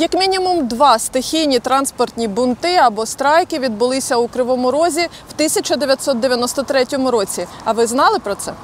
Як мінімум 2 стихійні транспортні бунти або страйки відбулися у Кривому Розі в 1993 році. А ви знали про це?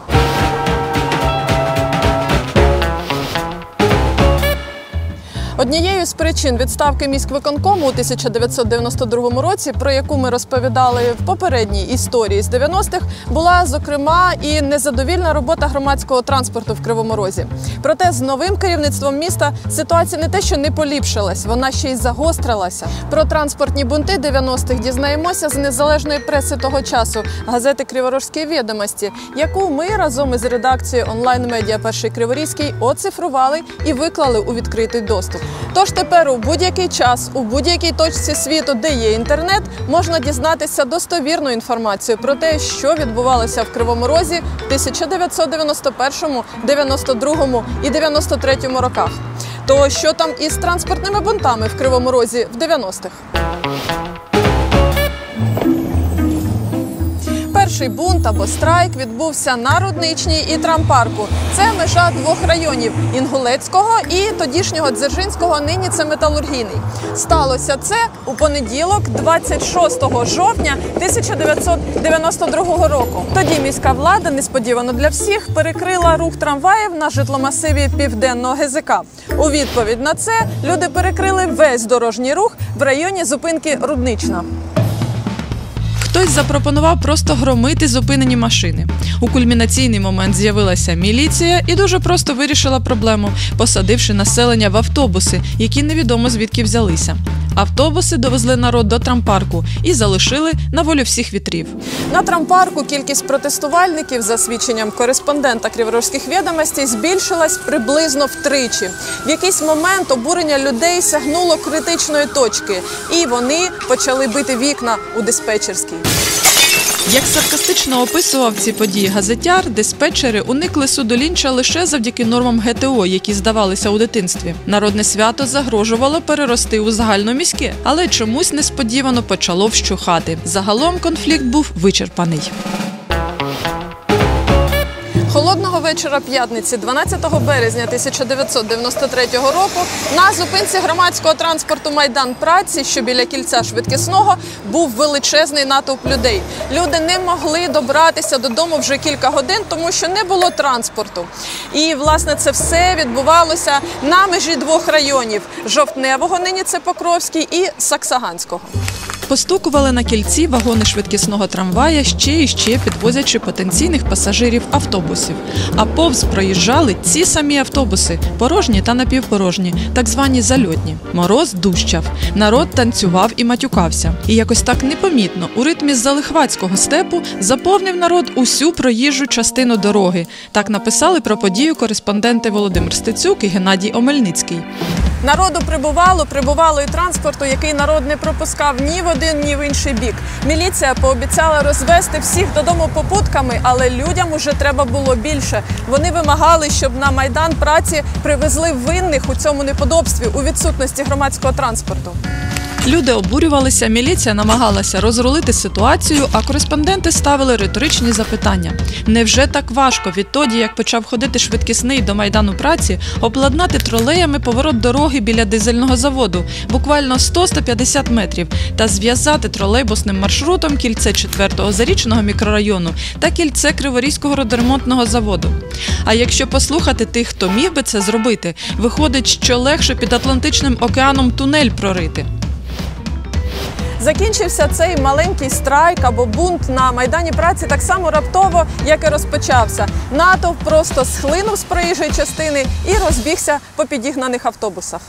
Однією з причин відставки міськвиконкому у 1992 році, про яку ми розповідали в попередній історії з 90-х, була, зокрема, і незадовільна робота громадського транспорту в Кривому Розі. Проте з новим керівництвом міста ситуація не те, що не поліпшилась, вона ще й загострилася. Про транспортні бунти 90-х дізнаємося з незалежної преси того часу, газети «Криворожські відомості», яку ми разом із редакцією онлайн-медіа «Перший Криворізький» оцифрували і виклали у відкритий доступ. Тож тепер у будь-який час, у будь-якій точці світу, де є інтернет, можна дізнатися достовірну інформацію про те, що відбувалося в Кривому Розі в 1991, 92 і 93 роках. То що там із транспортними бунтами в Кривому Розі в 90-х? Перший бунт або страйк відбувся на Рудничній і Трампарку. Це межа 2 районів – Інгулецького і тодішнього Дзержинського, нині це Металургійний. Сталося це у понеділок, 26 жовтня 1992 року. Тоді міська влада, несподівано для всіх, перекрила рух трамваїв на житломасиві Південного ГЗК. У відповідь на це люди перекрили весь дорожній рух в районі зупинки Руднична. Хтось запропонував просто громити зупинені машини. У кульмінаційний момент з'явилася міліція і дуже просто вирішила проблему, посадивши населення в автобуси, які невідомо звідки взялися. Автобуси довезли народ до Трампарку і залишили на волю всіх вітрів. На Трампарку кількість протестувальників, за свідченням кореспондента «Криворожських відомостей», збільшилась приблизно втричі. В якийсь момент обурення людей сягнуло критичної точки, і вони почали бити вікна у диспетчерській. Як саркастично описував ці події газетяр, диспетчери уникли суду лінча лише завдяки нормам ГТО, які здавалися у дитинстві. Народне свято загрожувало перерости у загальноміське, але чомусь несподівано почало вщухати. Загалом конфлікт був вичерпаний. Холодного вечора п'ятниці, 12 березня 1993 року, на зупинці громадського транспорту «Майдан Праці», що біля кільця швидкісного, був величезний натовп людей. Люди не могли добратися додому вже кілька годин, тому що не було транспорту. І, власне, це все відбувалося на межі 2 районів – Жовтневого, нині це Покровський, і Саксаганського. Постукували на кільці вагони швидкісного трамвая, ще і ще підвозячи потенційних пасажирів автобусів. А повз проїжджали ці самі автобуси – порожні та напівпорожні, так звані зальотні. Мороз дужчав, народ танцював і матюкався. І якось так непомітно, у ритмі залихватського степу, заповнив народ усю проїжджу частину дороги. Так написали про подію кореспонденти Володимир Стецюк і Геннадій Омельницький. Народу прибувало і транспорту, який народ не пропускав ні в один, ні в інший бік. Міліція пообіцяла розвести всіх додому попутками, але людям уже треба було більше. Вони вимагали, щоб на Майдан Праці привезли винних у цьому неподобстві, у відсутності громадського транспорту. Люди обурювалися, міліція намагалася розрулити ситуацію, а кореспонденти ставили риторичні запитання. Невже так важко відтоді, як почав ходити швидкісний до Майдану Праці, обладнати тролеями поворот дороги біля дизельного заводу, буквально 100-150 метрів, та зв'язати тролейбусним маршрутом кільце 4-го Зарічного мікрорайону та кільце Криворізького родоремонтного заводу? А якщо послухати тих, хто міг би це зробити, виходить, що легше під Атлантичним океаном тунель прорити. Закінчився цей маленький страйк або бунт на Майдані Праці так само раптово, як і розпочався. Натовп просто схлинув з проїжджої частини і розбігся по підігнаних автобусах.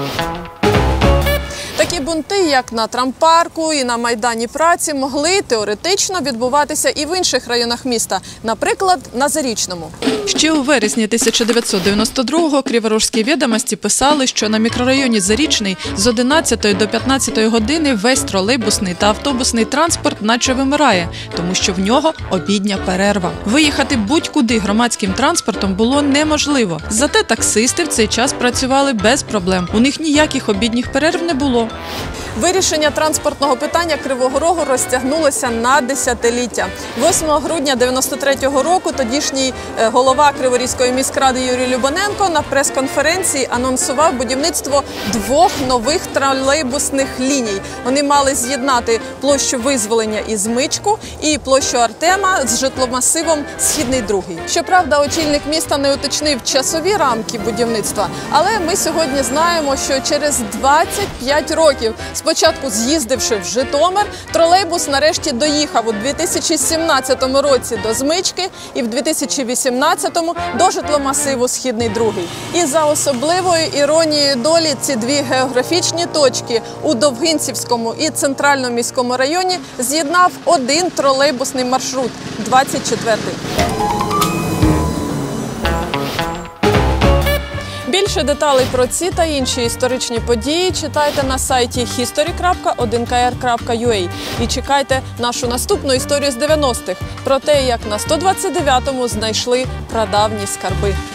Такі бунти, як на Трампарку і на Майдані Праці, могли теоретично відбуватися і в інших районах міста, наприклад, на Зарічному. Ще у вересні 1992-го Криворожські відомості писали, що на мікрорайоні Зарічний з 11 до 15 години весь тролейбусний та автобусний транспорт наче вимирає, тому що в нього обідня перерва. Виїхати будь-куди громадським транспортом було неможливо. Зате таксисти в цей час працювали без проблем. У них ніяких обідніх перерв не було. Вирішення транспортного питання Кривого Рогу розтягнулося на десятиліття. 8 грудня 93-го року тодішній голова Криворізької міськради Юрій Любоненко на прес-конференції анонсував будівництво 2 нових тролейбусних ліній. Вони мали з'єднати площу Визволення і Змичку і площу Артема з житломасивом Східний 2. Щоправда, очільник міста не уточнив часові рамки будівництва, але ми сьогодні знаємо, що через 25 років, спочатку з'їздивши в Житомир, тролейбус нарешті доїхав у 2017 році до Змички і в 2018-му до житломасиву Східний 2. І за особливою іронією долі ці 2 географічні точки у Довгинцівському і Центральному міському районі з'єднав один тролейбусний маршрут – 24-й. Більше деталей про ці та інші історичні події читайте на сайті history.1kr.ua і чекайте нашу наступну історію з 90-х про те, як на 129-му знайшли прадавні скарби.